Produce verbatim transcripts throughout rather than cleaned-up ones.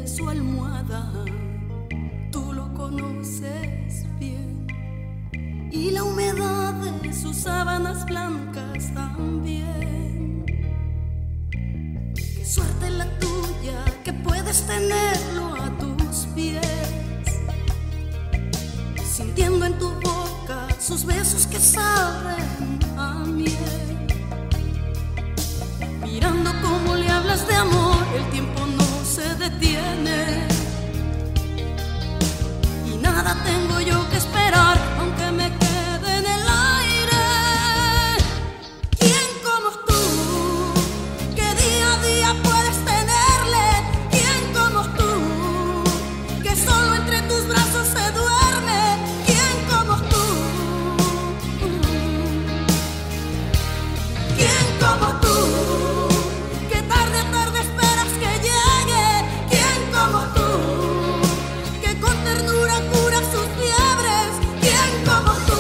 de su almohada, tú lo conoces bien, y la humedad de sus sábanas blancas también. Qué suerte la tuya que puedes tenerlo a tus pies, sintiendo en tu boca sus besos que saben a miel, mirando cómo le hablas de amor, el tiempo no se detiene, y nada tengo yo que esperar, aunque me quede en el aire. ¿Quién como tú, que día a día puedes tenerle? ¿Quién como tú, que solo entre tus brazos se duerme? ¿Quién como tú? ¿Quién como tú, que tarde a tarde esperas que llegue? ¿Quién como tú, que con ternura cura sus fiebres? ¿Quién como tú?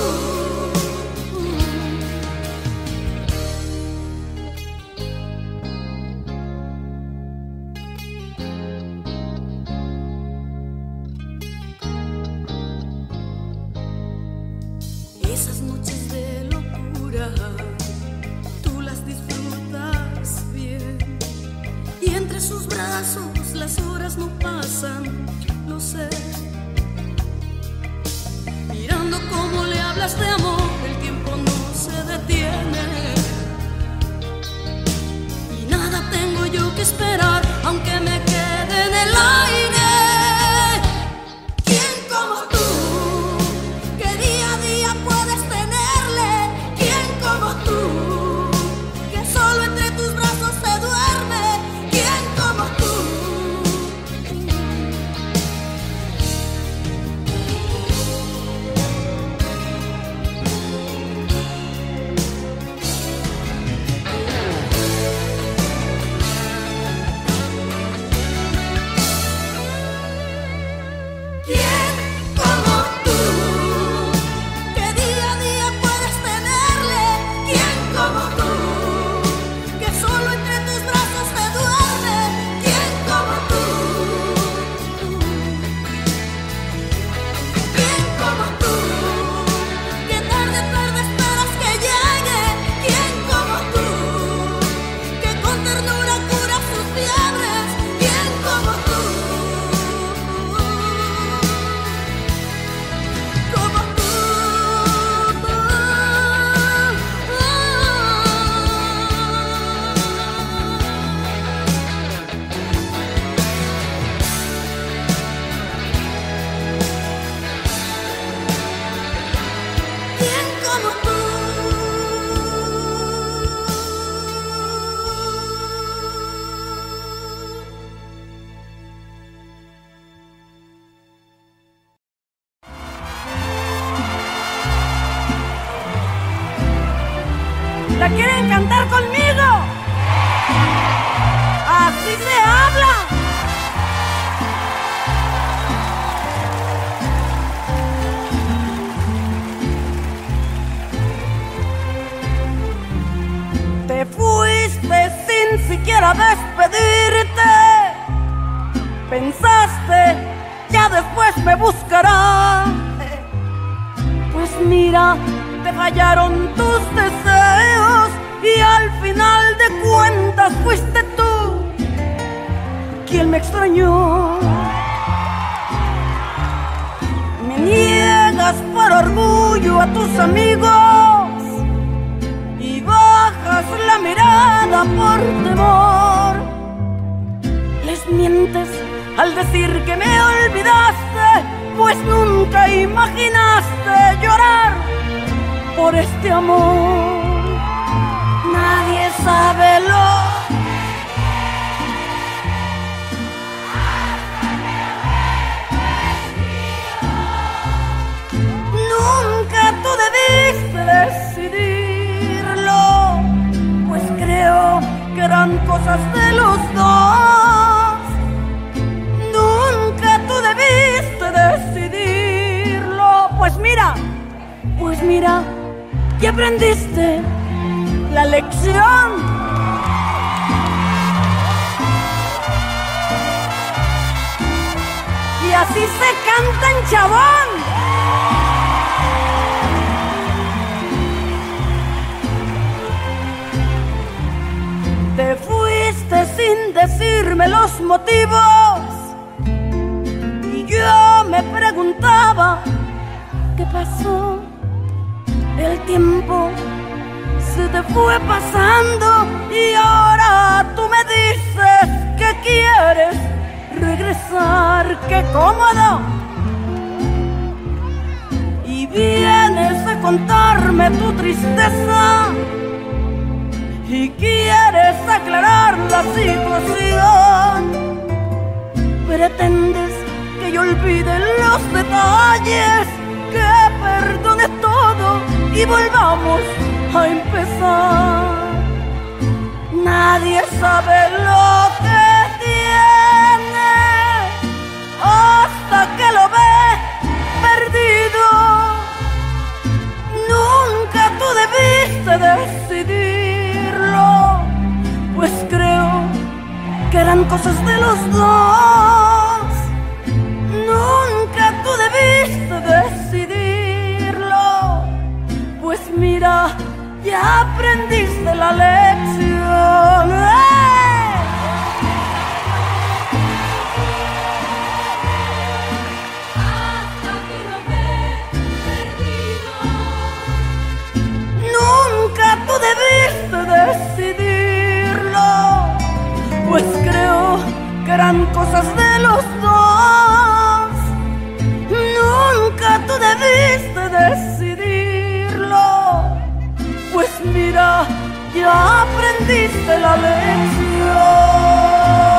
Esas noches de locura tú las disfrutas bien, y entre sus brazos las horas no pasan, lo sé. Mirando cómo le hablas de amor, el tiempo no se detiene, y nada tengo yo que esperar, aunque me quede en el aire. ¿Quién como tú, que día a día puedes tenerle? ¿Quién como tú, que solo entre tus brazos se duerme? ¿Quién como tú? ¿Quién como tú, que día a día puedes tenerle? ¿Quién como tú, que solo entre tus brazos se duerme? ¿Quién como tú? ¿Quién como tú, que tarde a tarde esperas que llegue? ¿Quién como tú, que con ternura cura sus fiebres? ¿Quién como tú? Como tú. ¿Quién como tú? ¿La quieren cantar conmigo? Así se habla. Te fuiste sin siquiera despedirte. Pensaste, ya después me buscará. Pues mira, te fallaron tus deseos, y al final de cuentas fuiste tú quien me extrañó. Me niegas por orgullo a tus amigos y bajas la mirada por temor. Les mientes al decir que me olvidaste, pues nunca imaginaste llorar por este amor. Nadie sabe lo nunca tú debiste decidirlo, pues creo que eran cosas de los dos. Nunca tú debiste decidirlo, pues mira, pues mira, que aprendiste la lección. así se canta en Chabón. Te fuiste sin decirme los motivos y yo me preguntaba qué pasó. El tiempo se te fue pasando y ahora tú me dices que quieres regresar, qué cómodo. Y vienes a contarme tu tristeza y quieres aclarar la situación. Pretendes que yo olvide los detalles, que perdone todo y volvamos a empezar. Nadie sabe lo que tiene hasta que lo ve perdido. Nunca tú debiste decidirlo, pues creo que eran cosas de los dos. Nunca tú debiste decidirlo, pues mira, ya aprendiste la lección. ¡Eh! Hasta que lo ves perdido. Nunca tú debiste decidirlo, pues creo que eran cosas de los dos. Nunca tú debiste decidirlo, pues mira, ya aprendiste la lección.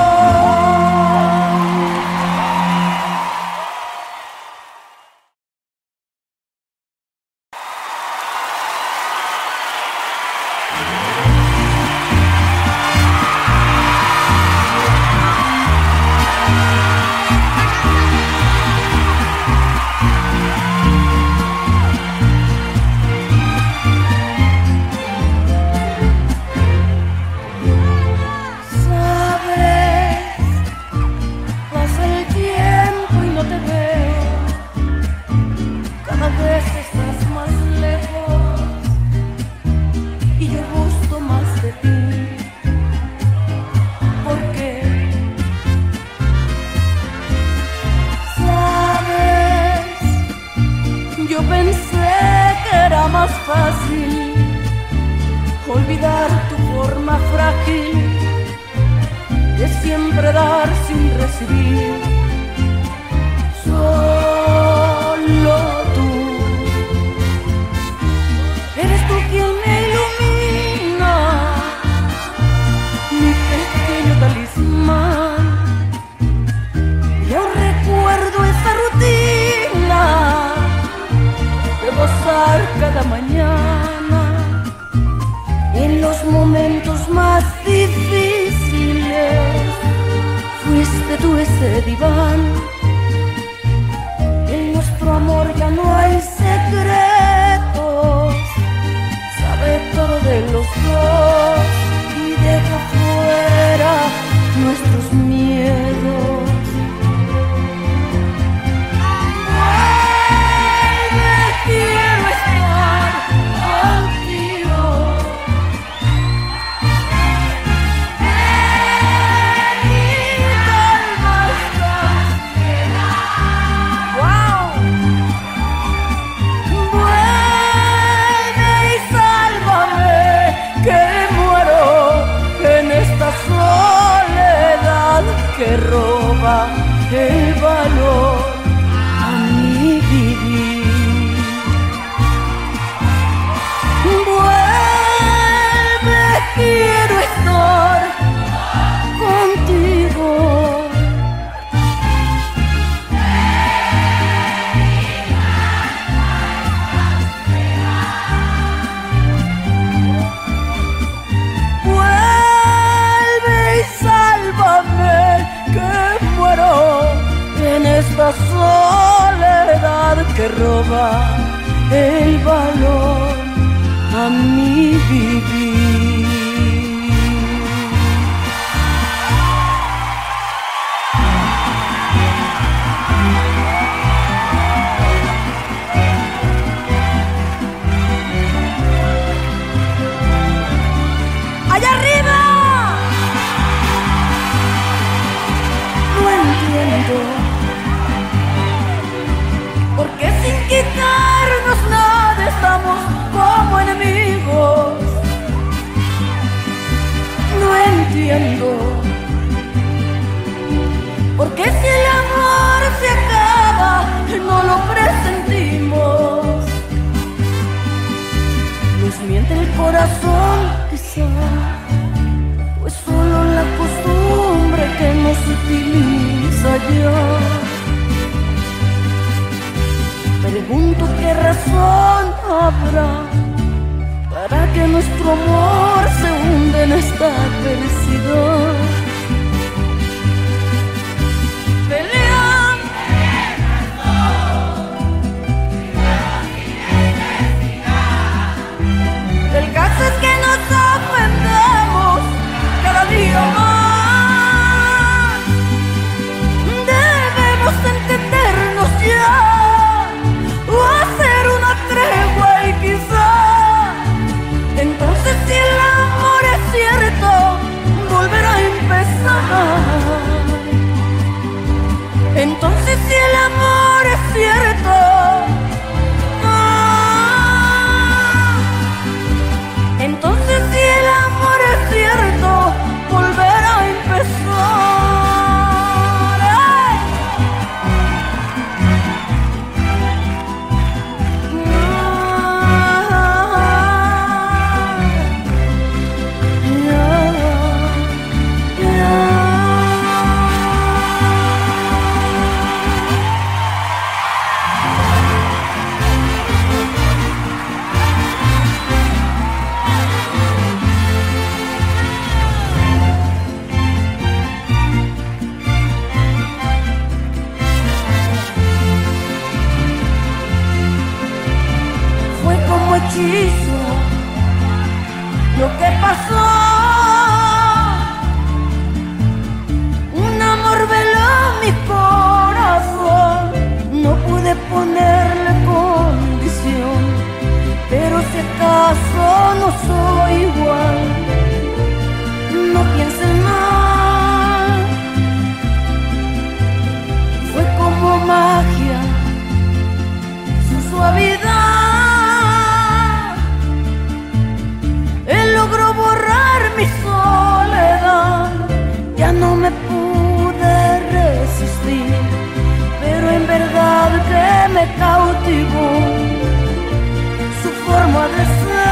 Olvidar tu forma frágil de siempre dar sin recibir. Solo tú eres tú quien me ilumina, mi pequeño talismán. Yo recuerdo esa rutina de gozar cada mañana. En los momentos más difíciles fuiste tú ese diván. En nuestro amor ya no hay secretos, sabe todo de los dos y deja fuera nuestros miedos. Quiero estar contigo. Que roba el valor a mi vivir. Vuelve, quiero estar contigo. Vuelve y sálvame, que muero en esta soledad que roba el valor a mi vivir. corazón quizá, pues solo la costumbre que nos utiliza ya. Pregunto qué razón habrá para que nuestro amor se hunda en esta adversidad. Pelean el caso es que nos ofendemos cada día más. Debemos entendernos ya o hacer una tregua y quizá entonces si el amor es cierto volverá a empezar. Entonces si el amor es cierto, ah, entonces si el amor es cierto volverá a empezar. ¡Ay! Hechizo lo que pasó, un amor veló mi corazón, no pude ponerle condición, pero si acaso no soy igual, no piensen mal, fue como magia, su suavidad. Logró borrar mi soledad, ya no me pude resistir, pero en verdad que me cautivó su forma de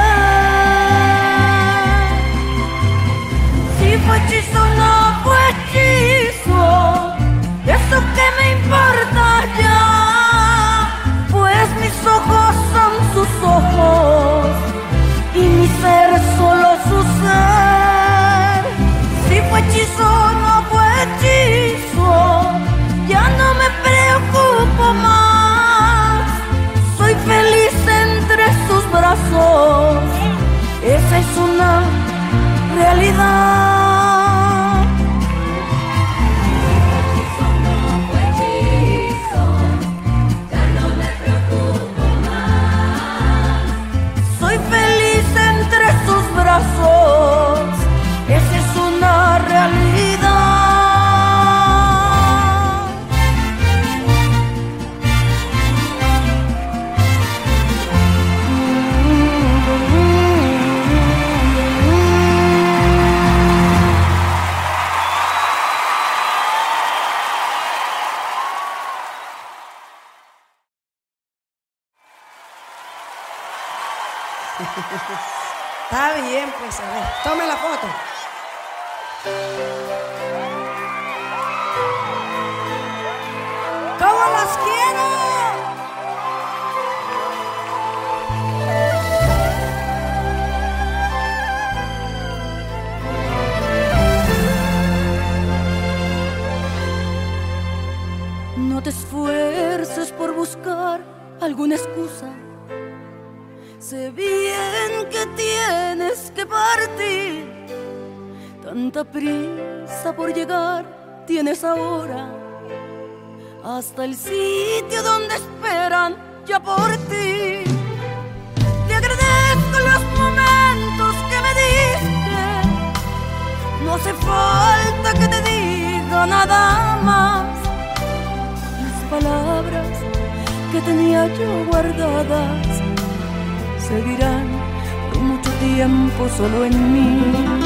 ser. Si fue hechizo o no fue hechizo, eso que me importa ya, pues mis ojos son sus ojos y mi ser es solo su ser. Si fue hechizo o no fue hechizo, ya no me preocupo más. Soy feliz entre sus brazos, esa es una realidad. Esa es una realidad. Está bien, pues, a ver, tome la foto. ¿Cómo las quiero? No te esfuerces por buscar alguna excusa. Sé bien que tienes que partir, tanta prisa por llegar tienes ahora, hasta el sitio donde esperan ya por ti. Te agradezco los momentos que me diste, no hace falta que te diga nada más. Las palabras que tenía yo guardadas seguirán por mucho tiempo solo en mí.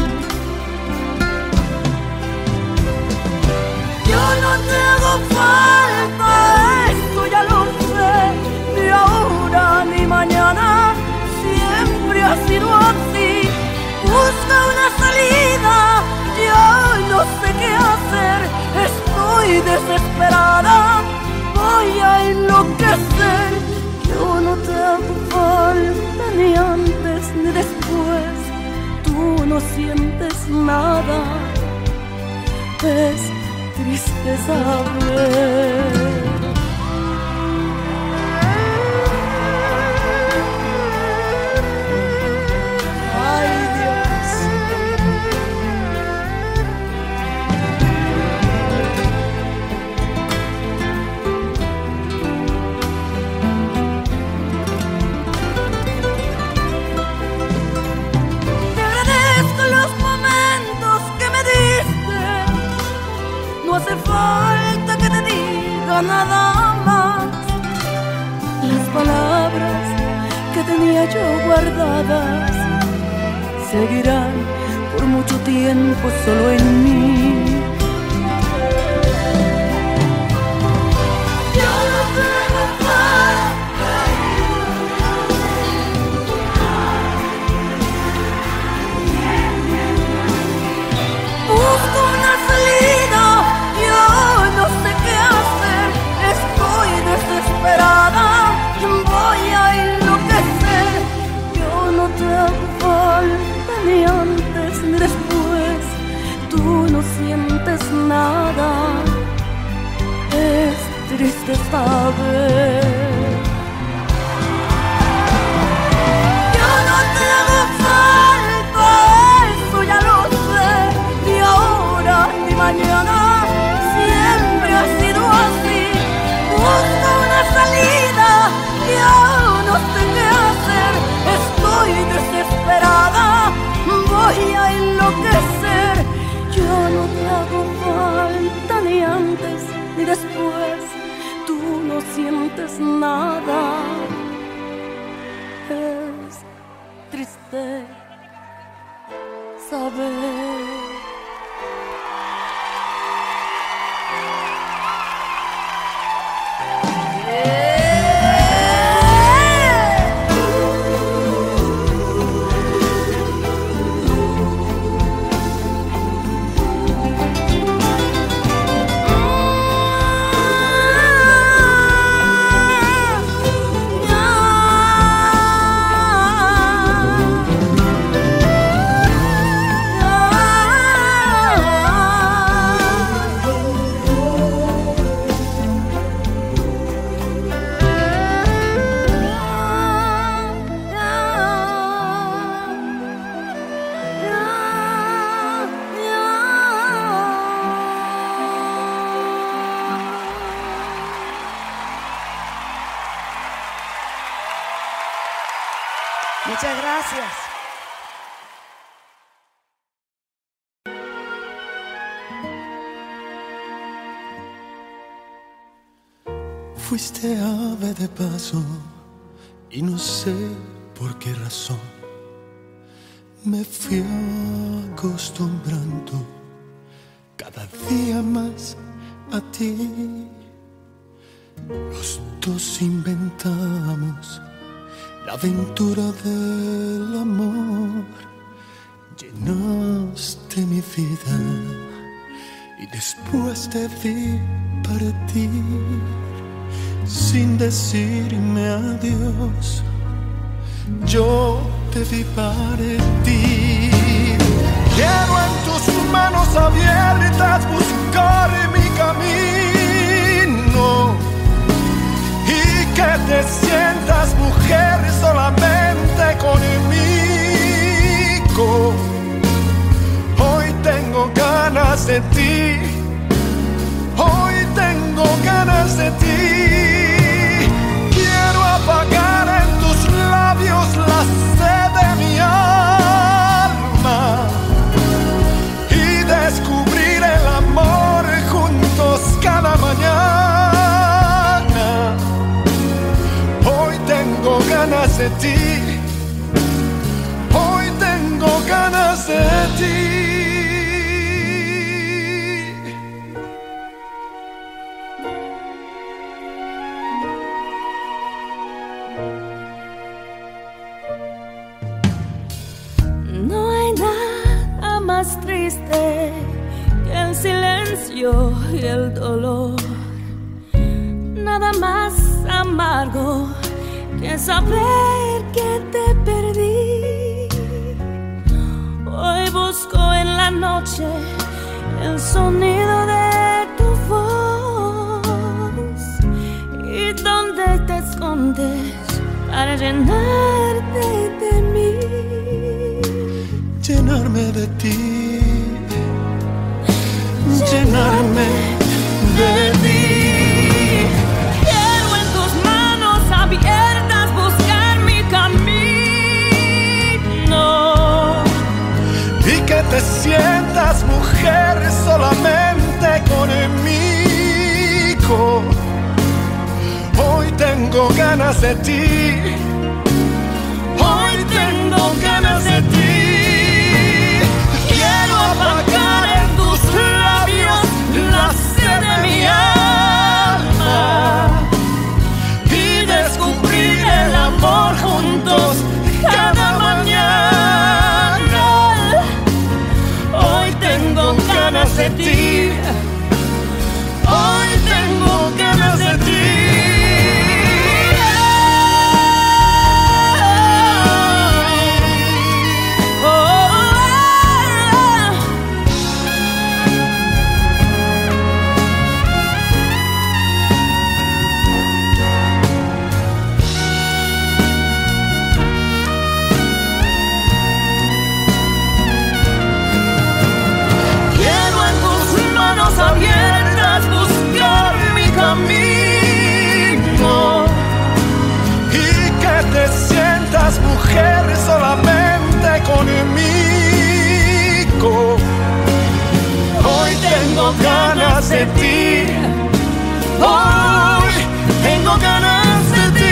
Yo no te hago falta, esto ya lo sé, ni ahora ni mañana, siempre ha sido así. desesperada, voy a enloquecer. Yo no te hago falta ni antes ni después, tú no sientes nada, es triste saber. No hace falta que te diga nada más. Las palabras que tenía yo guardadas seguirán por mucho tiempo solo en mí. Yo no tengo falta. Busco una salida. No sé qué hacer, estoy desesperada, voy a enloquecer. Yo no te hago falta ni antes ni después, tú no sientes nada, es triste saber. Yo no te hago falta, eso ya lo sé, ni ahora ni mañana. Siempre ha sido así, busco una salida, yo no sé qué hacer, estoy desesperada, voy a enloquecer. Yo no te hago falta ni antes ni después, tú no sientes nada, es triste saber. Muchas gracias. Fuiste ave de paso y no sé por qué razón me fui acostumbrando cada día más a ti. Los dos inventamos la aventura del amor, llenaste mi vida y después te vi partir sin decirme adiós. Yo te vi partir. Quiero en tus manos abiertas buscar mi camino y que te sientas mujer solamente conmigo. Hoy tengo ganas de ti, hoy tengo ganas de ti. Quiero apagar en tus labios la sed de mi alma y descubrir el amor juntos cada mañana. Hoy tengo ganas de ti, hoy tengo ganas de ti. No hay nada más triste que el silencio y el dolor. nada más amargo que saber que te perdí. Hoy busco en la noche el sonido de tu voz. ¿Y dónde te escondes para llenarte de mí? Llenarme de ti, llenarme de ti. Quiero en tus manos abiertas buscar mi camino y que te sientas mujer solamente conmigo. Hoy tengo ganas de ti, hoy tengo ganas de ti. Quiero apagar en tus labios la sed de mi alma y descubrir el amor juntos cada mañana. Hoy tengo ganas de ti, hoy tengo ganas de ti. Abiertas buscar mi camino y que te sientas mujer solamente conmigo. Hoy tengo ganas de ti, hoy tengo ganas de ti.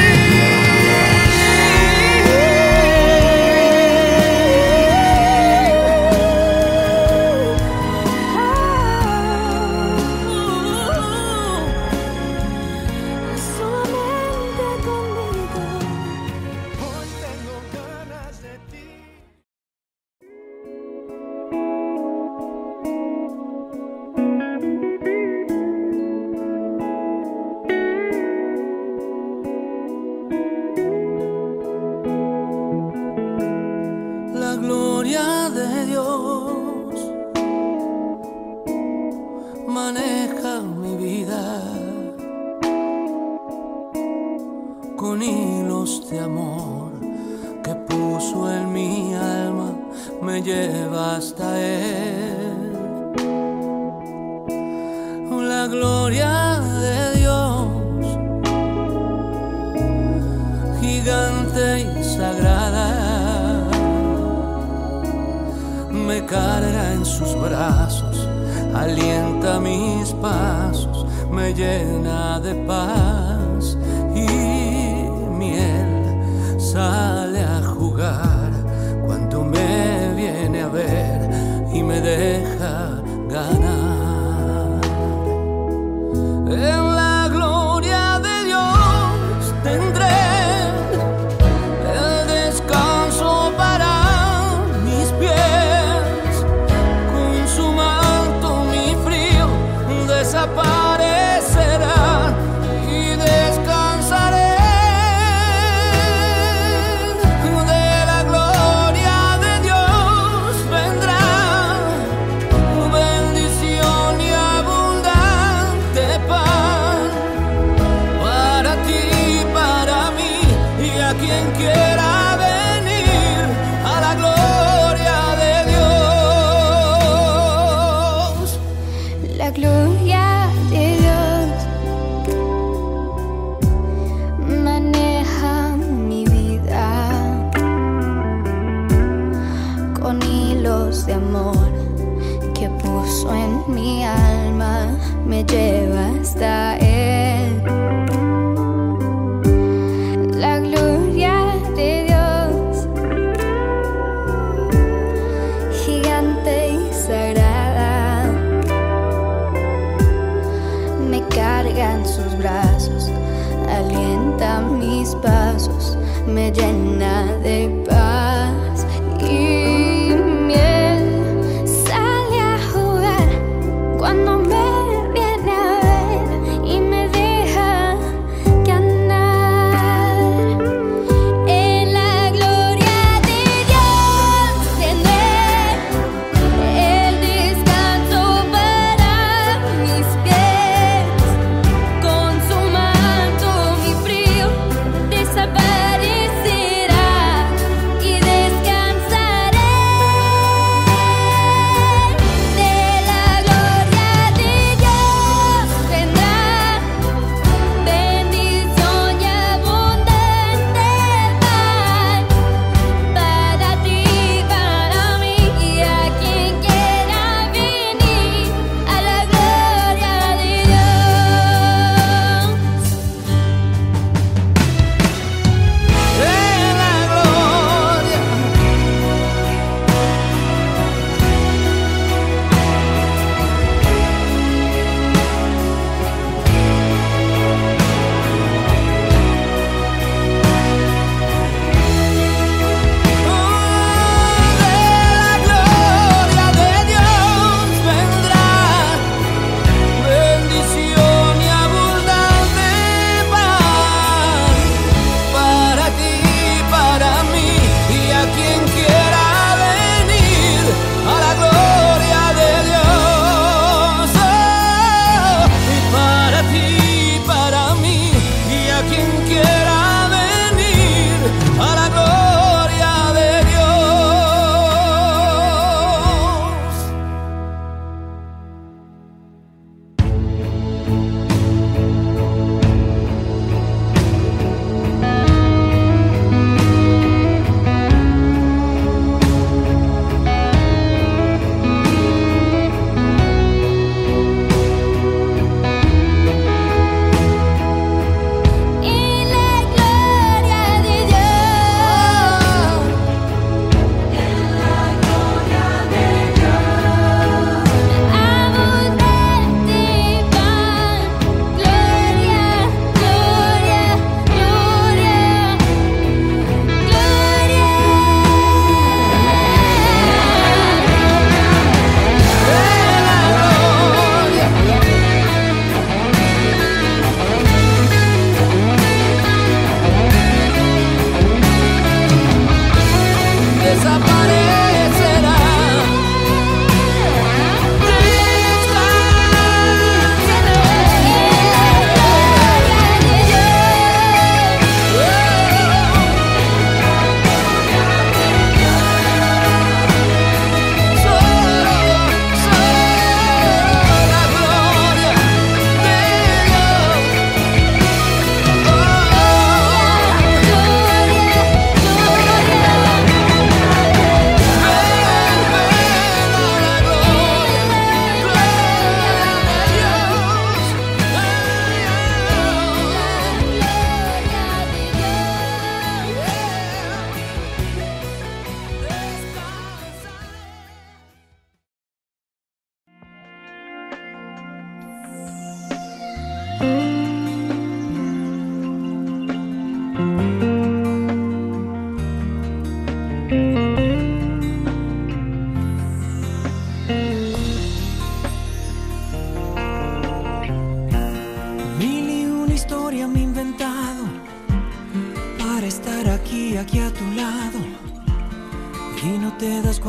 Maneja mi vida con hilos de amor que puso en mi alma, me lleva hasta él. La gloria de Dios, gigante y sagrada, me carga en sus brazos, alienta mis pasos, me llena de paz y miel. Sale a jugar cuando me viene a ver y me deja ganar. En la gloria de Dios tendré el descanso para mis pies. Con su manto mi frío desaparecerá y descansaré. De la gloria de Dios vendrá bendición y abundante pan para ti, para mí y a quien quiera venir a la gloria de Dios. La gloria de Dios maneja mi vida con hilos de amor que puso en mi alma, me lleva hasta él. La gloria de Dios, gigante y sagrada, me carga en sus brazos, alienta mis pasos, me llena de paz y miel. Sale a jugar cuando me viene a ver y me deja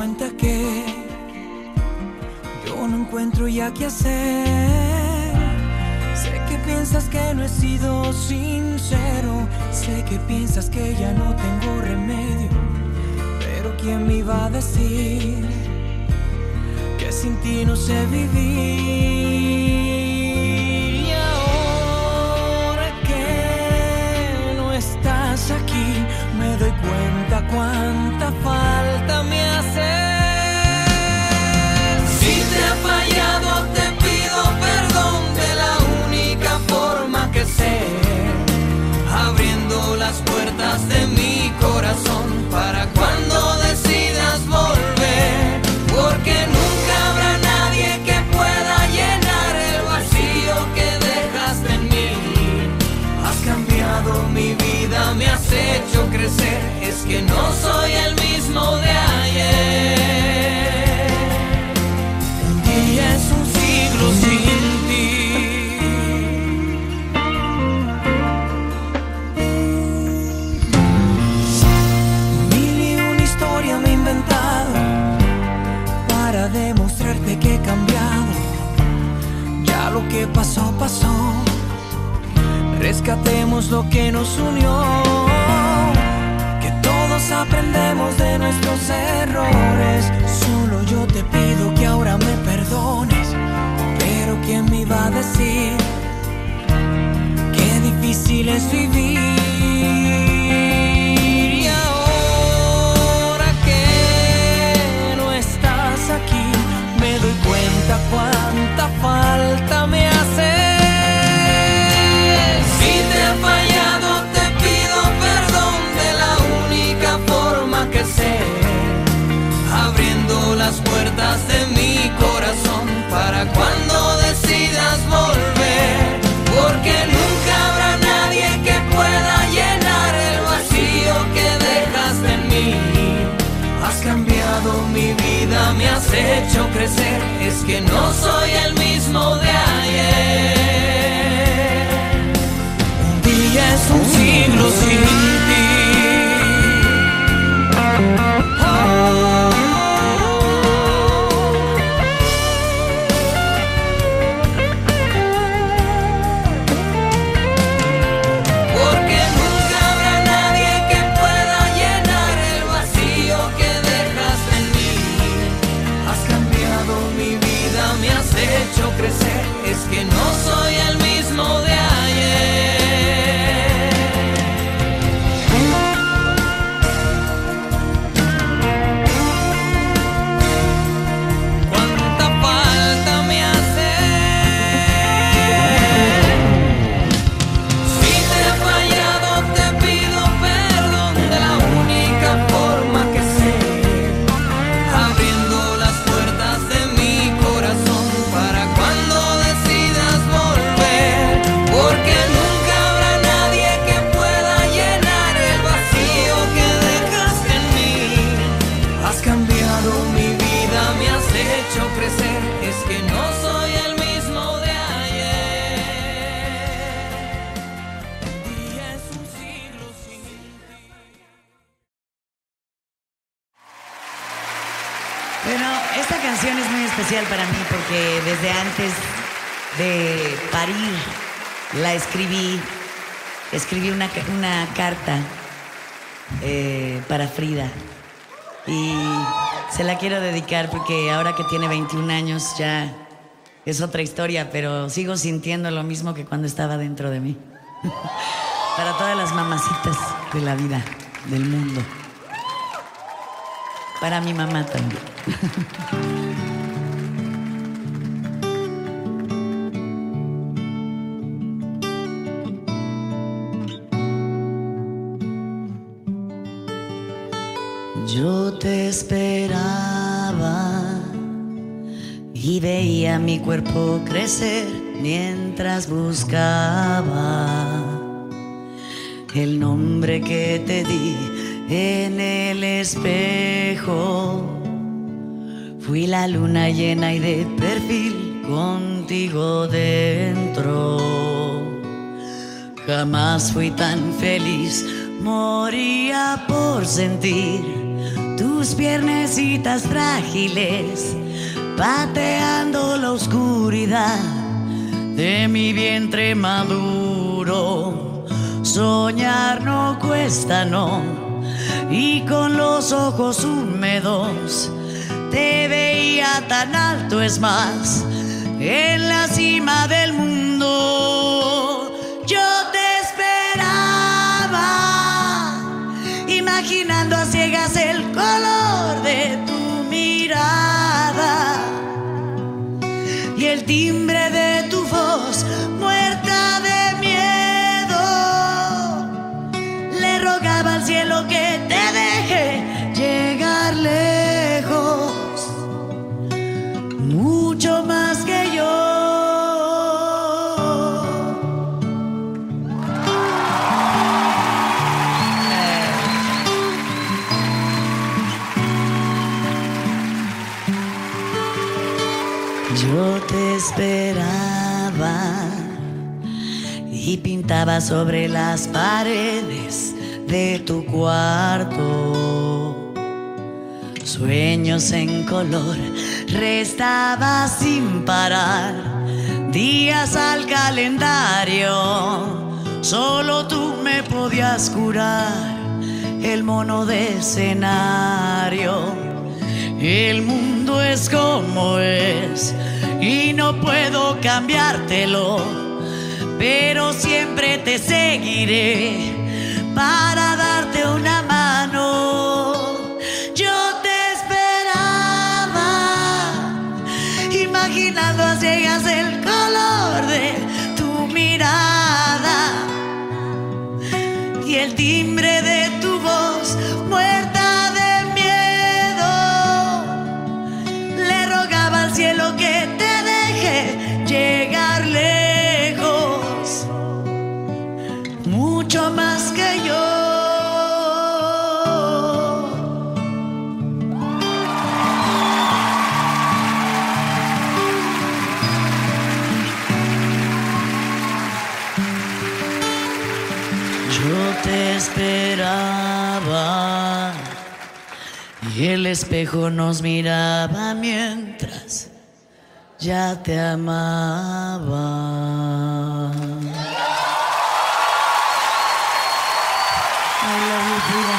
cuenta que yo no encuentro ya qué hacer. Sé que piensas que no he sido sincero, sé que piensas que ya no tengo remedio, pero ¿quién me iba a decir que sin ti no sé vivir? Y ahora que no estás aquí, me doy cuenta cuánta falta me hace. Si te he fallado, te pido perdón de la única forma que sé, abriendo las puertas de mi corazón para cuando decidas volver, porque nunca habrá nadie que pueda llenar el vacío que dejaste en mí. Has cambiado mi vida, me has hecho crecer, es que no soy el mismo de ayer. Un día es un siglo sin ti. Mil y una historia me he inventado para demostrarte que he cambiado. Ya lo que pasó, pasó. Rescatemos lo que nos unió, que todos aprendemos de nuestros errores. Solo yo te pido que ahora me perdones, pero ¿quién me iba a decir qué difícil es vivir? Y ahora que no estás aquí, me doy cuenta cuánta falta me hace. Si te he fallado, te pido perdón de la única forma que sé, abriendo las puertas de mi corazón para cuando decidas volver, porque nunca habrá nadie que pueda llenar el vacío que dejaste en mí. Has cambiado mi vida, me has hecho crecer, es que no soy el mismo de ayer. Ya es un siglo sin ti. Oh. Porque nunca habrá nadie que pueda llenar el vacío que dejaste en mí. Has cambiado mi vida, me has hecho crecer, es que no soy el mismo de ayer. Especial para mí porque desde antes de parir la escribí, escribí una, una carta eh, para Frida y se la quiero dedicar porque ahora que tiene veintiún años ya es otra historia, pero sigo sintiendo lo mismo que cuando estaba dentro de mí. Para todas las mamacitas de la vida, del mundo. Para mi mamá también. Yo te esperaba y veía mi cuerpo crecer mientras buscaba el nombre que te di en el espejo. Fui la luna llena y de perfil contigo dentro. Jamás fui tan feliz, moría por sentir tu tus piernecitas frágiles, pateando la oscuridad de mi vientre maduro. Soñar no cuesta, no, y con los ojos húmedos te veía tan alto, es más, en la cima del mundo. Yo te esperaba, imaginando a ciegas el color de tu mirada y el timbre de tu voz, muerta de miedo. Le rogaba al cielo que te deje llegar lejos, mucho más que yo. Yo te esperaba y pintaba sobre las paredes de tu cuarto sueños en color. Restaba sin parar días al calendario. Solo tú me podías curar el mono de escenario. El mundo es como es y no puedo cambiártelo, pero siempre te seguiré para darte una mano. Yo te esperaba, imaginando a ciegas el color de tu mirada y el timbre de tu voz, muerta de miedo. Le rogaba al cielo que te deje llegar lejos, mucho más que yo. Yo te esperaba y el espejo nos miraba mientras ya te amaba. I love you, Frida.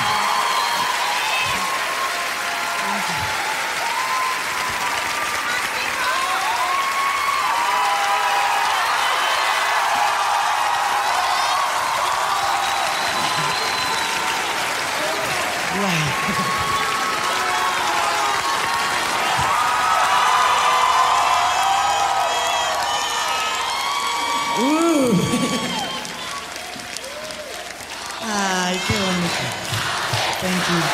Ay, qué bonito. Thank you.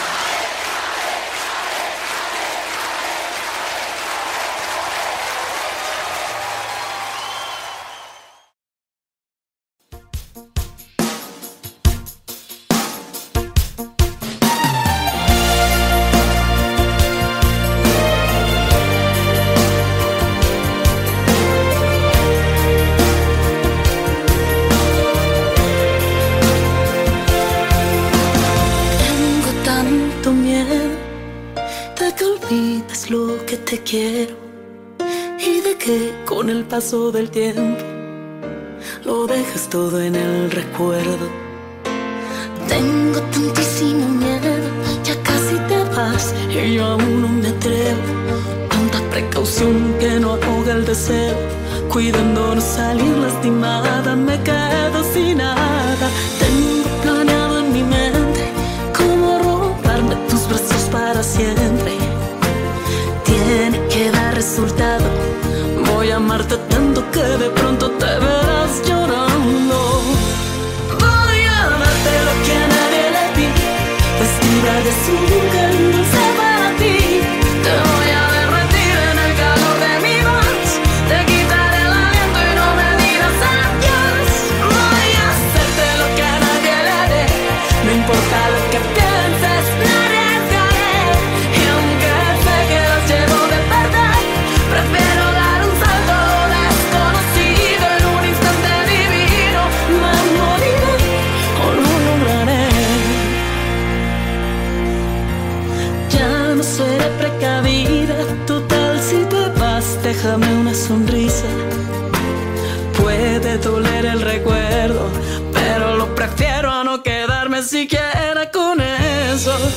Lo que te quiero y de que con el paso del tiempo lo dejas todo en el recuerdo. Tengo tantísimo miedo, ya casi te vas y yo aún no me atrevo. Tanta precaución que no ahoga el deseo, cuidando no salir lastimada, me quedo sin nada. Tengo planeado en mi mente cómo robarme tus brazos para siempre. Tiene que dar resultado, voy a amarte tanto que de pronto te verás llorando. Voy a darte lo que a nadie le di, vestida de azul que dulce para ti. Te voy a derretir en el calor de mi voz, te quitaré el aliento y no me digas adiós. Voy a hacerte lo que a nadie le haré, no importa lo que pienses, me arriesgaré. Y aunque sé que los llevo de perder, prefiero dar un salto desconocido en un instante.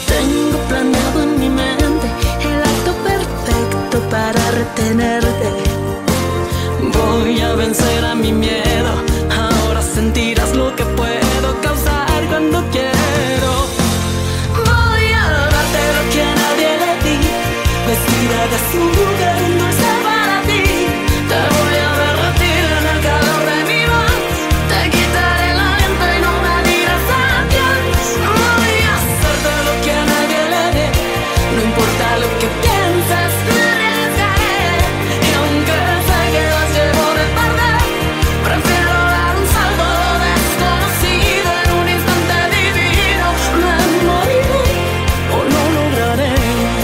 Tengo planeado en mi mente el acto perfecto para retenerte. Voy a vencer a mi miedo, ahora sentirás lo que puedo causar cuando quiero. Voy a darte lo que nadie le di, vestida de azúcar, un dulce para ti. Te voy a derretir en el calor de mi voz, te quitaré el aliento y no me dirás adiós. Voy a hacerte lo que nadie le dé, no importa lo que pienses, me arriesgaré. Y aunque sé que las llevo de perder, prefiero dar un salto a lo desconocido. En un instante divino me moriré o lo lograré.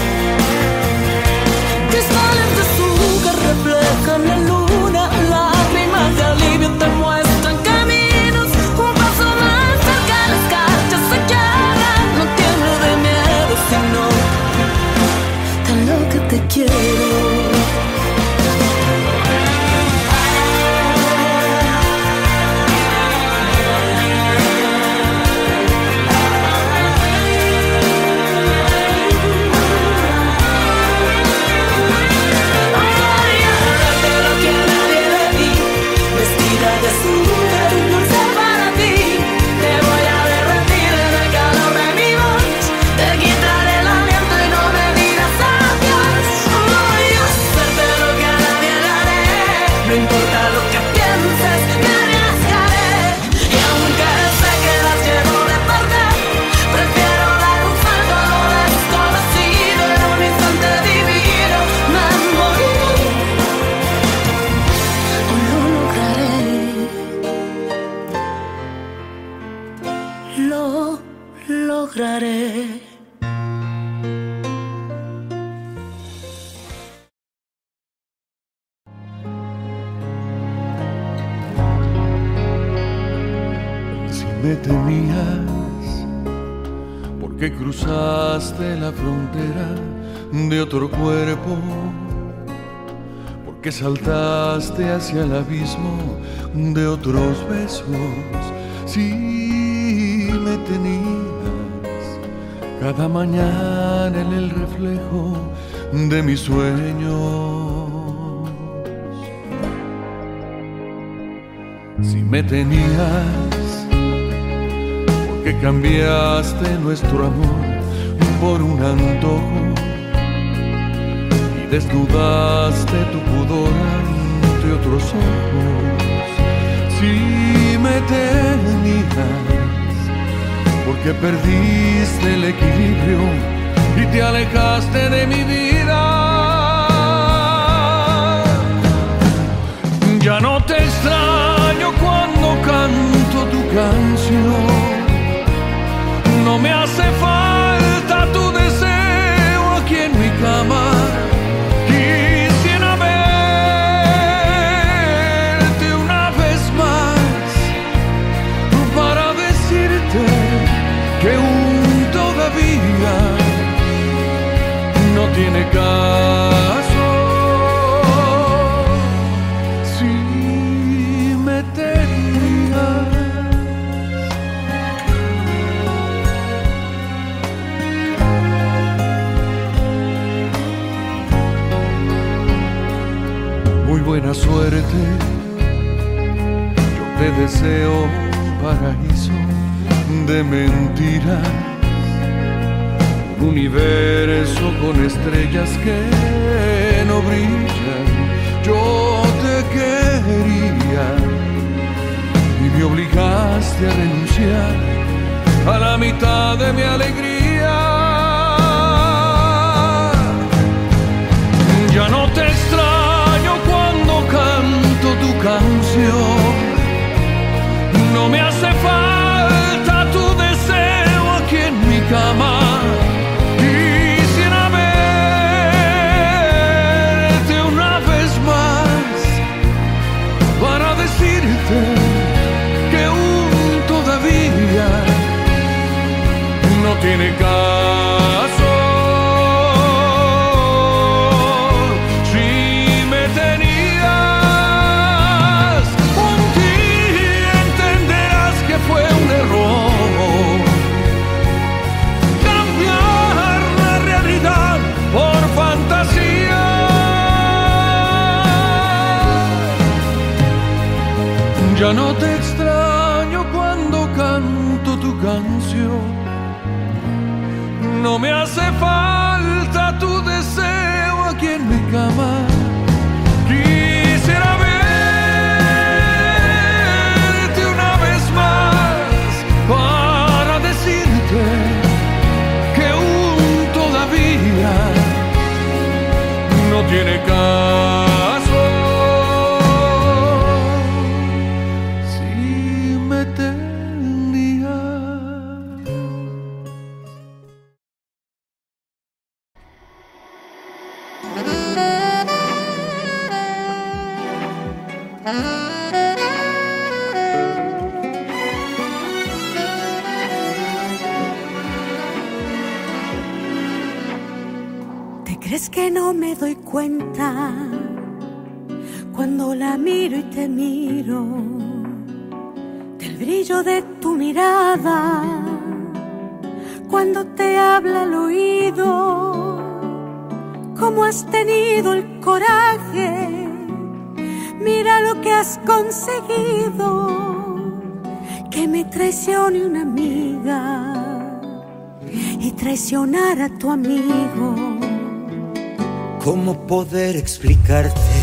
Cristales de azúcar reflejan la luna, lágrimas de alivio te muestran caminos. Un paso más cerca, las calles se quiebran. No tiemblo de miedo, sino de lo que te quiero. Me tenías porque cruzaste la frontera de otro cuerpo, porque saltaste hacia el abismo de otros besos. Sí, me tenías cada mañana en el reflejo de mis sueños. Si me tenías que cambiaste nuestro amor por un antojo y desnudaste tu pudor ante otros ojos. Si me tenías porque perdiste el equilibrio y te alejaste de mi vida. Ya no te extraño cuando canto tu canción. No me hace falta tu deseo aquí en mi cama. Quisiera verte una vez más para decirte que aún todavía no tiene caso. Si me tenías buena suerte, yo te deseo un paraíso de mentiras, un universo con estrellas que no brillan. Yo te quería y me obligaste a renunciar a la mitad de mi alegría. Ya no te extraño cuando canto tu canción. No me hace falta tu deseo aquí en mi cama. Quisiera verte una vez más para decirte que aún todavía no tiene caso. Fue un error cambiar Ya no te extraño cuando canto tu canción. No me hace falta tu deseo aquí en mi cama. Quisiera verte una vez más para decirte que aún todavía no tiene caso si me tenía. ¿Te crees que no me doy cuenta cuando la miro y te miro? Del brillo de tu mirada cuando te habla al oído. ¿Cómo has tenido el coraje? Mira lo que has conseguido. Que me traicione una amiga y traicionar a tu amigo. ¿Cómo poder explicarte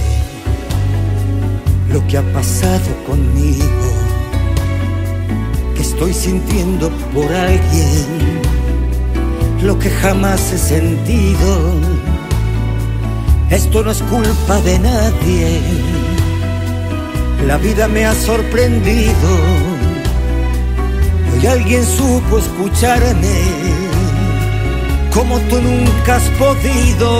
lo que ha pasado conmigo? Que estoy sintiendo por alguien lo que jamás he sentido. Esto no es culpa de nadie, la vida me ha sorprendido. Hoy alguien supo escucharme como tú nunca has podido.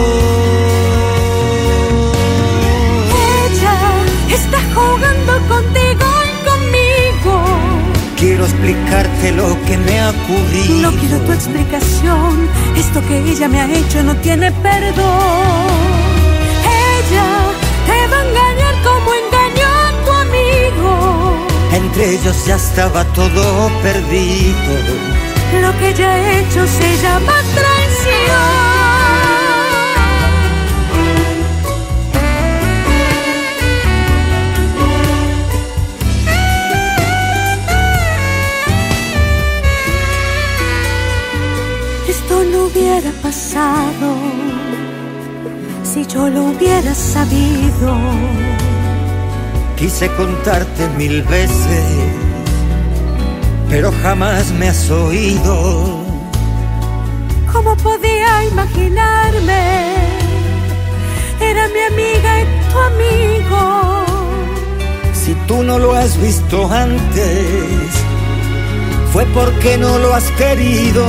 Ella está jugando contigo y conmigo. Quiero explicarte lo que me ha ocurrido. No quiero tu explicación, esto que ella me ha hecho no tiene perdón. Ella te va a engañar como engañó a tu amigo. Entre ellos ya estaba todo perdido. Lo que ella ha hecho se llama traición. Esto no hubiera pasado si yo lo hubiera sabido. Quise contarte mil veces, pero jamás me has oído. ¿Cómo podía imaginarme? Era mi amiga y tu amigo. Si tú no lo has visto antes, fue porque no lo has querido.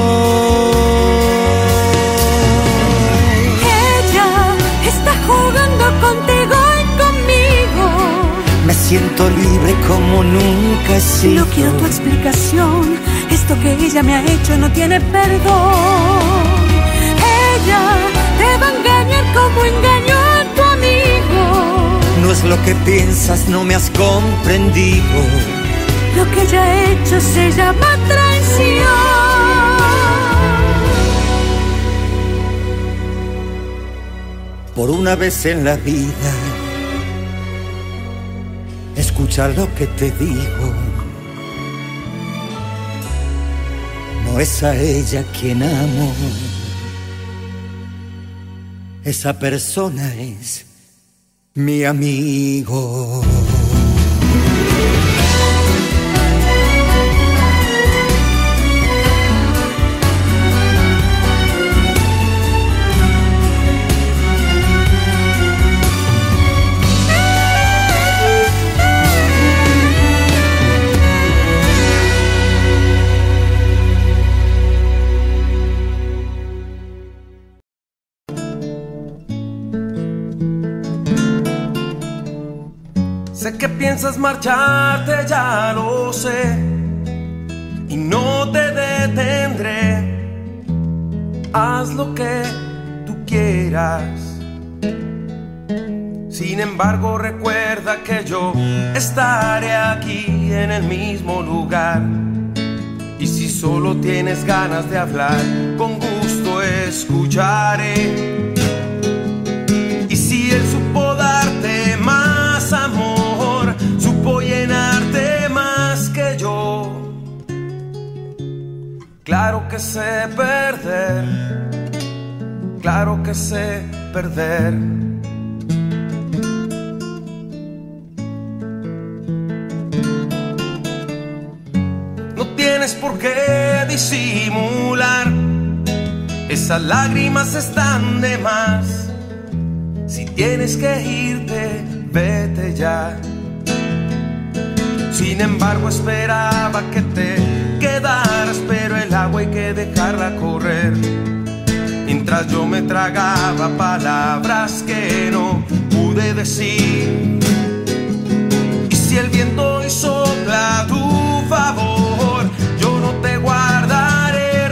Ella está jugando contigo y conmigo. Me siento libre como nunca he sido. No quiero tu explicación, esto que ella me ha hecho no tiene perdón. Ella te va a engañar como engañó a tu amigo. No es lo que piensas, no me has comprendido. Lo que ella ha hecho se llama traición. Por una vez en la vida, escucha lo que te digo. No es a ella quien amo. Esa persona es mi amigo. Sé que piensas marcharte, ya lo sé, y no te detendré. Haz lo que tú quieras. Sin embargo, recuerda que yo estaré aquí en el mismo lugar. Y si solo tienes ganas de hablar, con gusto escucharé. Y si él supo darte más amor, supo llenar sé perder, claro que sé perder. No tienes por qué disimular, esas lágrimas están de más. Si tienes que irte, vete ya. Sin embargo esperaba que te quedaras, pero el agua hay que dejarla correr. Mientras yo me tragaba palabras que no pude decir. Y si el viento hoy sopla a tu favor, yo no te guardaré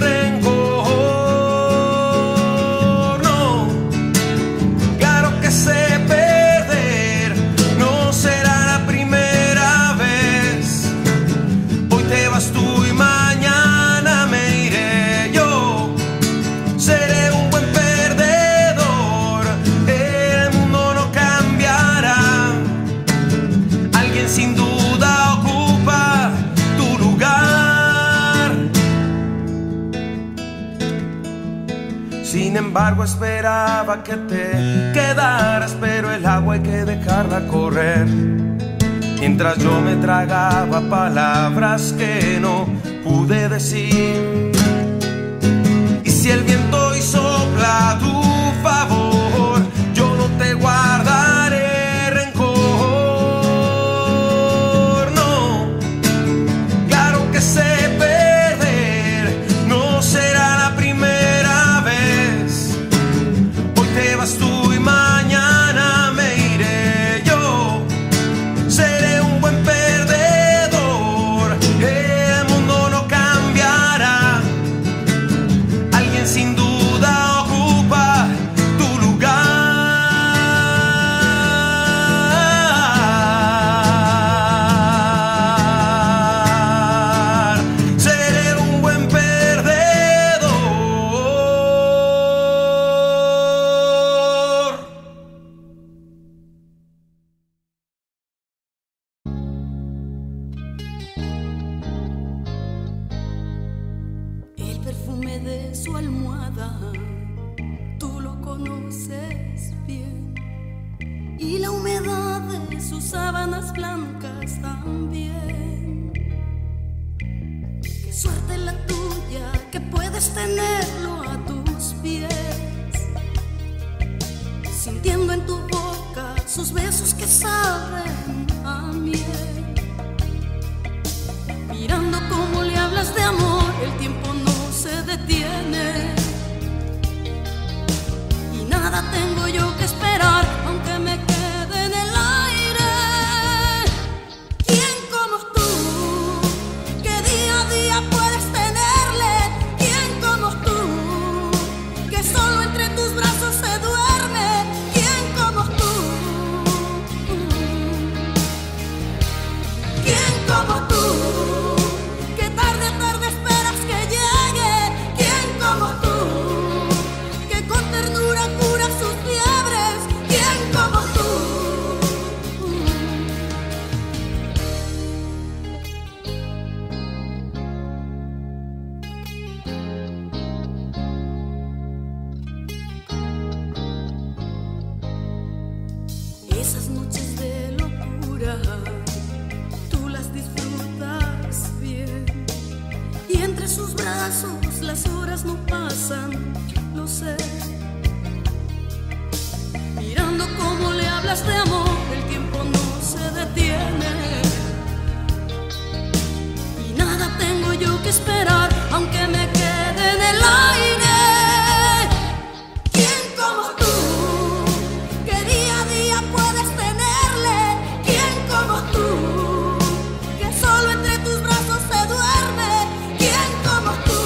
rencor. No, claro que sé perder, no será la primera vez. Hoy te vas tú y mañana me iré yo. Seré un buen perdedor, el mundo no cambiará. Alguien sin duda ocupa tu lugar. Sin embargo esperaba que te quedaras, pero el agua hay que dejarla correr. Mientras yo me tragaba palabras que no pude decir. Y si el viento hoy sopla a tu favor, yo no te guardaré rencor. No, claro que sé perder, no será la primera vez. Hoy te vas tú y mañana me iré yo. Seré un buen perdedor, el mundo no cambiará. Alguien sin duda ocupa tu lugar. Seré un buen perdedor. El perfume de su almohada, tú lo conoces bien. Y la humedad de sus sábanas blancas también. Qué suerte la tuya que puedes tenerlo a tus pies. Sintiendo en tu boca sus besos que saben a miel. Mirando cómo le hablas de amor, el tiempo no se detiene. Y nada tengo yo que esperar, aunque me quede en el aire. ¿Quién como tú, que día a día puedes tenerle? ¿Quién como tú, que solo entre tus brazos se duerme? ¿Quién como tú? ¿Quién como tú? Tarde a tarde esperas que llegue. ¿Quién como tú, que con ternura cura sus fiebres? ¿Quién como tú? Esas noches de locura tú las disfrutas bien. Y entre sus brazos las horas no pasan, lo sé. Mirando cómo le hablas de amor, el tiempo no se detiene. Y nada tengo yo que esperar, aunque me quede en el aire. ¿Quién como tú, que día a día puedes tenerle? ¿Quién como tú, que solo entre tus brazos se duerme? ¿Quién como tú?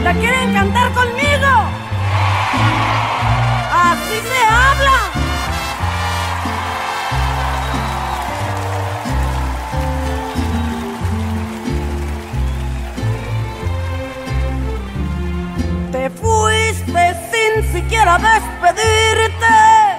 ¿La quieren cantar conmigo? Así se habla. Te fuiste sin siquiera despedirte.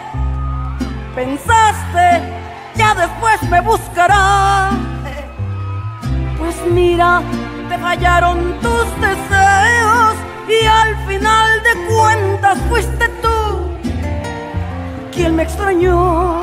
Pensaste, ya después me buscará. Pues mira, te fallaron tus deseos y al final de cuentas fuiste tú quien me extrañó.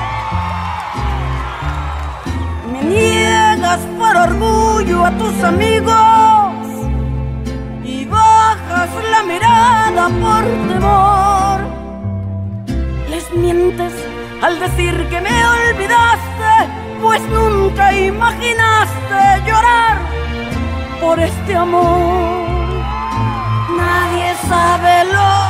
Me niegas por orgullo a tus amigos y bajas la mirada por temor. Les mientes al decir que me olvidaste, pues nunca imaginaste llorar por este amor. Nadie sabe lo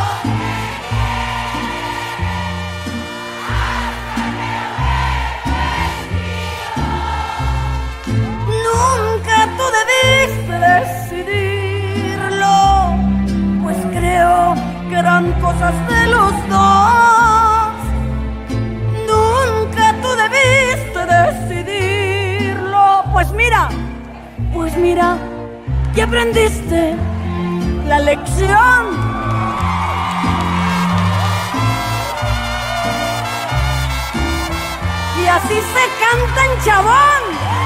nunca tú debiste decidirlo, pues creo que eran cosas de los dos. Nunca tú debiste decidirlo, pues mira, pues mira, que aprendiste la lección. Y así se canta en Chabón.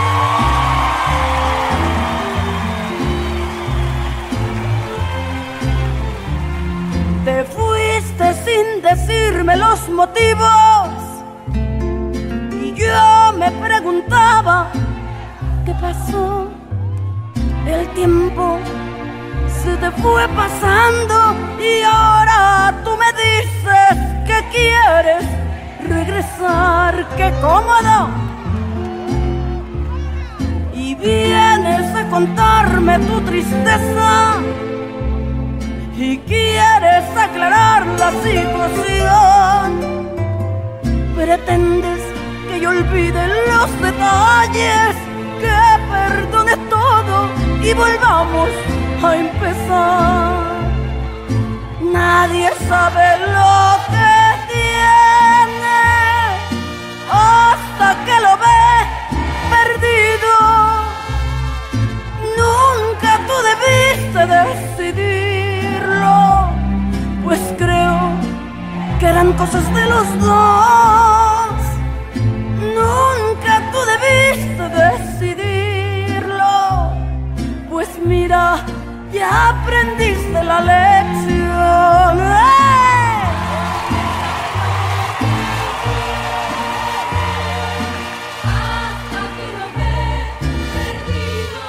Te fuiste sin decirme los motivos y yo me preguntaba qué pasó. El tiempo se te fue pasando y ahora tú me dices que quieres regresar. ¡Qué cómodo! Y vienes a contarme tu tristeza y quieres aclarar la situación. Pretendes que yo olvide los detalles, que perdone todo y volvamos a empezar. Nadie sabe lo que tiene hasta que lo ve perdido. Nunca tú debiste decidirlo, pues creo que eran cosas de los dos. Nunca tú debiste decidirlo, pues mira, ya aprendiste la lección. ¡Eh! Hasta que lo ves perdido.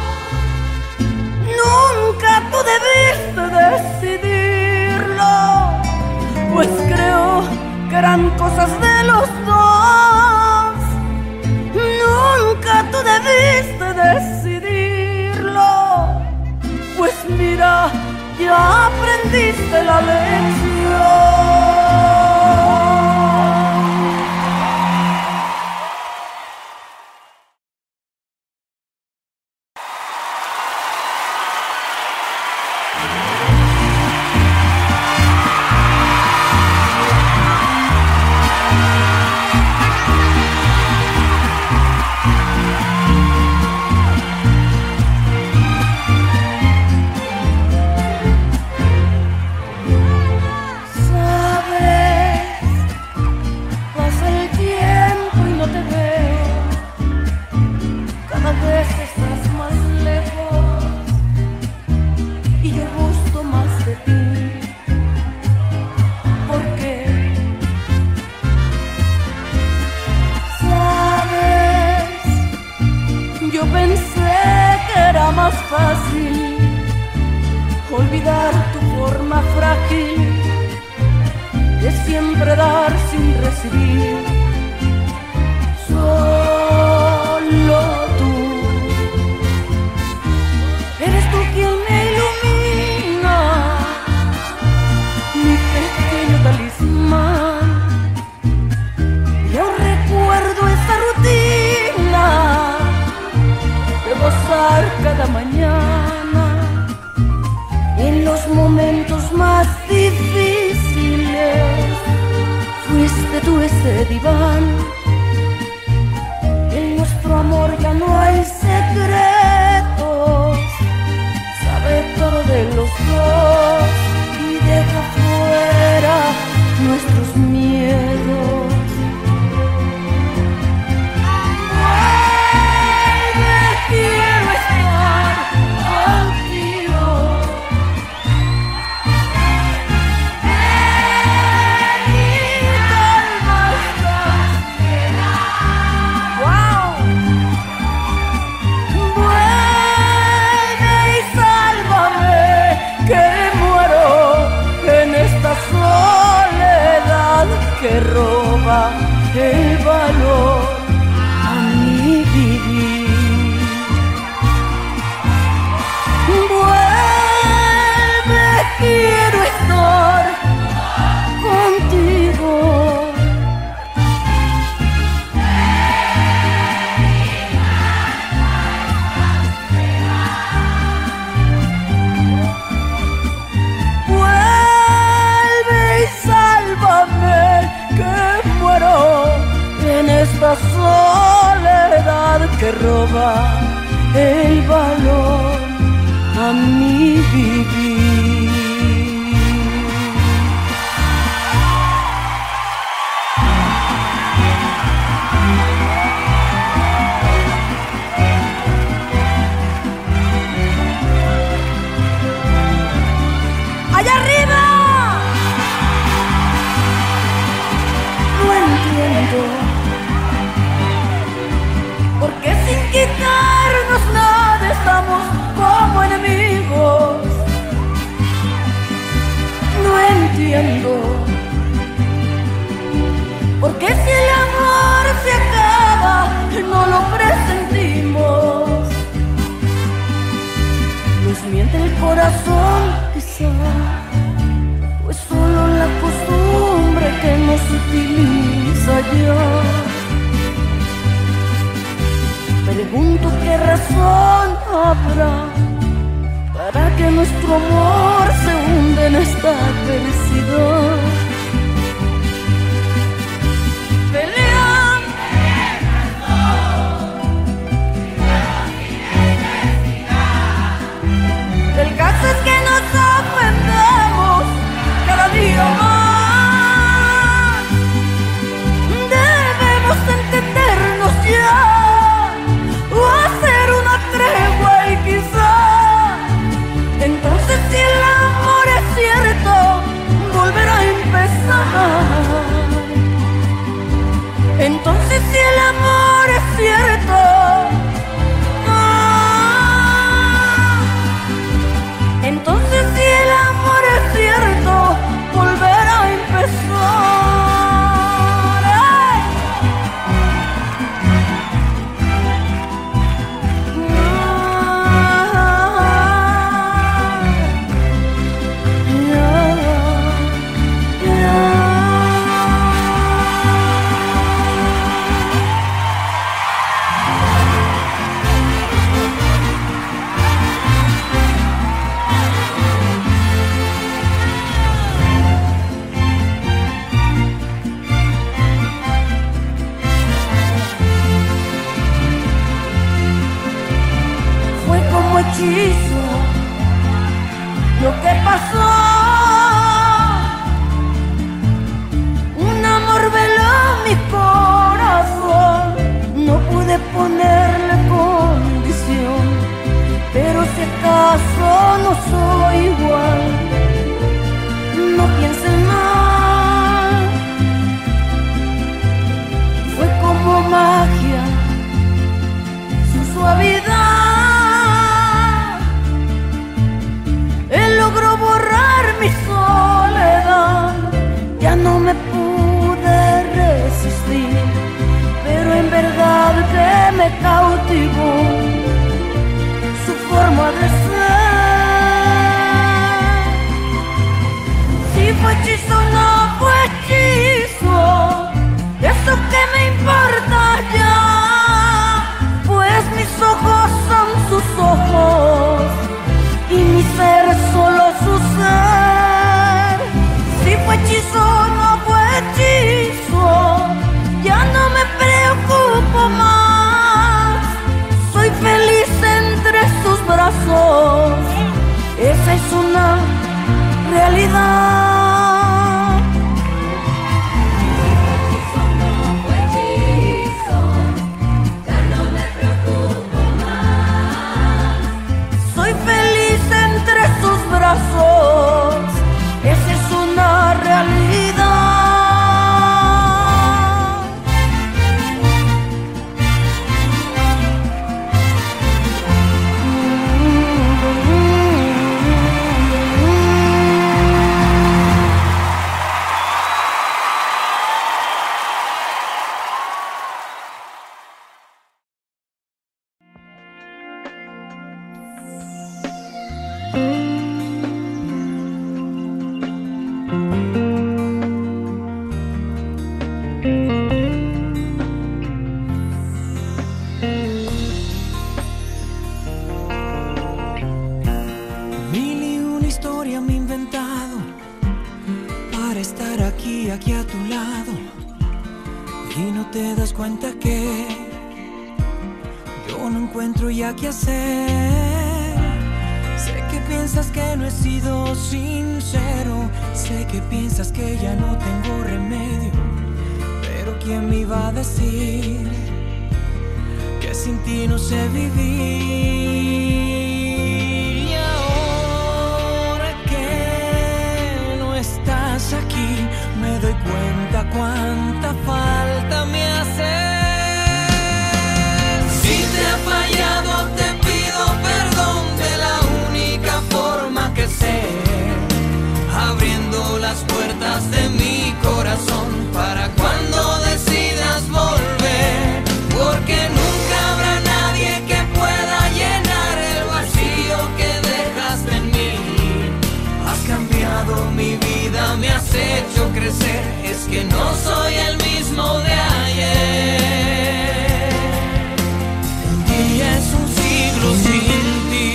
Nunca tú debiste decidirlo, pues creo que eran cosas de los dos. Nunca tú debiste decidirlo, pues mira, ya aprendiste la lección. Olvidar tu forma frágil de siempre dar sin recibir. Solo tú eres tú quien me ilumina, mi pequeño talismán. Yo recuerdo esa rutina de gozar cada mañana los momentos más difíciles. Fuiste tú ese diván. En nuestro amor ya no hay secretos. Sabe todo de los dos y deja fuera nuestros miedos. Quiero estar contigo. En mi calma estás. Wow. Vuelve y sálvame, que muero en esta soledad que roba el valor a mi vivir. Vuelve, quiero estar contigo. Vuelve y sálvame, que muero en esta soledad que roba el valor a mi vivir. ¡Allá arriba! No entiendo por qué sin quitarnos nada estamos como enemigos. No entiendo por qué si el amor se acaba no lo presentimos. Nos miente el corazón quizá, pues solo la costumbre que nos utiliza ya. Pregunto qué razón habrá para que nuestro amor se hunda en esta adversidad. Peleando el caso es que nos ofendemos cada día más. Debemos entendernos ya, o hacer una tregua y quizá entonces si el amor es cierto volver a empezar. Entonces si el amor es cierto, ah, entonces si el amor es cierto volver a empezar. Hechizo lo que pasó, un amor veló mi corazón, no pude ponerle condición, pero si acaso no soy igual, no piensen mal, fue como magia, su suavidad. Logró borrar mi soledad, ya no me pude resistir, pero en verdad que me cautivó su forma de ser. Si fue hechizo o no fue hechizo, eso que me importa ya, pues mis ojos feliz entre sus brazos, esa es una realidad. Como fue hechizo, ya no me preocupo más. Soy feliz entre sus brazos, esa es una realidad. Mil y una historia me he inventado para estar aquí, aquí a tu lado. Y no te das cuenta que yo no encuentro ya qué hacer. Sé que piensas que no he sido sincero, sé que piensas que ya no tengo remedio, pero ¿quién me iba a decir que sin ti no sé vivir? Y ahora que no estás aquí, me doy cuenta cuánta falta me hace. Si te he fallado, te pido perdón de la única forma que sé, abriendo las puertas de mi corazón para cuando decidas volver, porque nunca habrá nadie que pueda llenar el vacío que dejaste en mí. Has cambiado mi vida, me has hecho crecer, es que no soy el mismo de ayer. Un día es un siglo sin ti.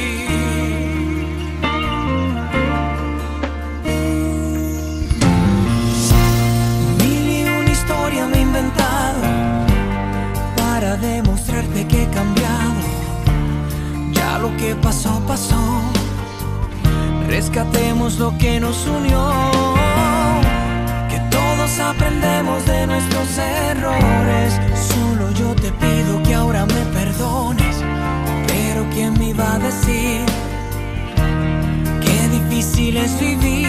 Mil y una historia me he inventado para demostrarte que he cambiado. Ya lo que pasó, pasó. Rescatemos lo que nos unió, que todos aprendemos de nuestros errores. Solo yo te pido que ahora me perdones, pero ¿quién me iba a decir qué difícil es vivir?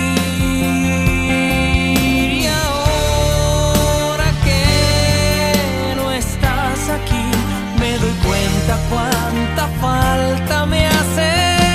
Y ahora que no estás aquí, me doy cuenta cuánta falta me hace.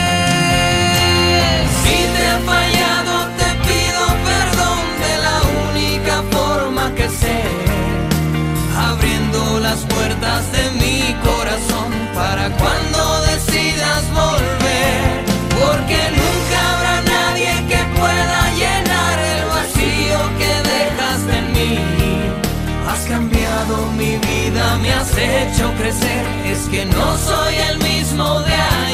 Si te he fallado, te pido perdón de la única forma que sé, abriendo las puertas de mi corazón para cuando decidas volver, porque nunca habrá nadie que pueda llenar el vacío que dejaste en mí. Has cambiado mi vida, me has hecho crecer, es que no soy el mismo de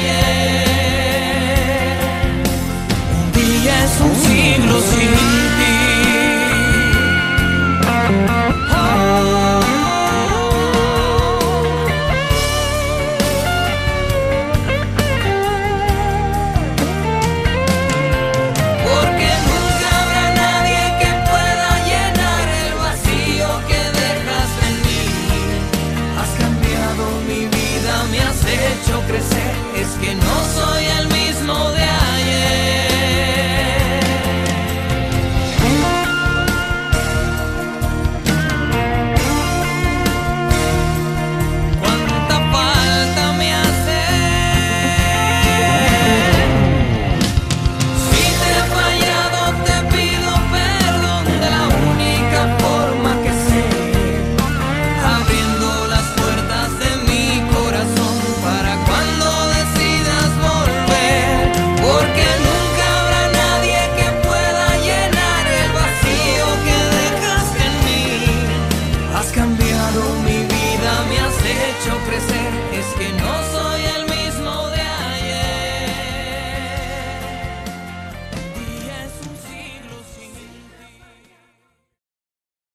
ayer. Un día es un siglo sin ti. Oh. Porque nunca habrá nadie que pueda llenar el vacío que dejaste en mí. Has cambiado mi vida, me has hecho crecer, es que no